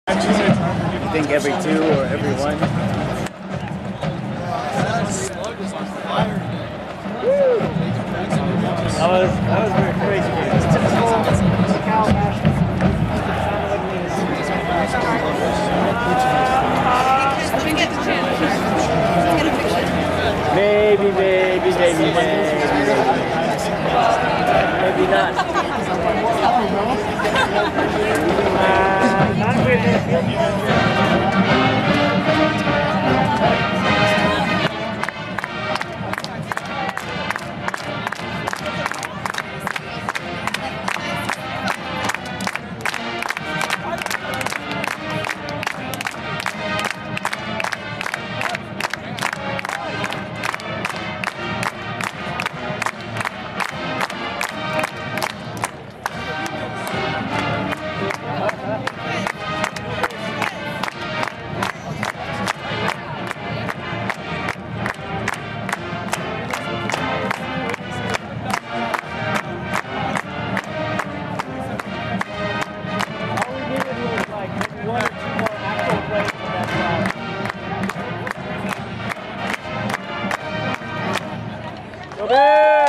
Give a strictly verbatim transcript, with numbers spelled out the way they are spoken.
You think every two or every one? That was that was very crazy. It was typical cow fashion. Maybe, maybe, maybe, maybe, maybe not. uh, not a great midfield. Go back!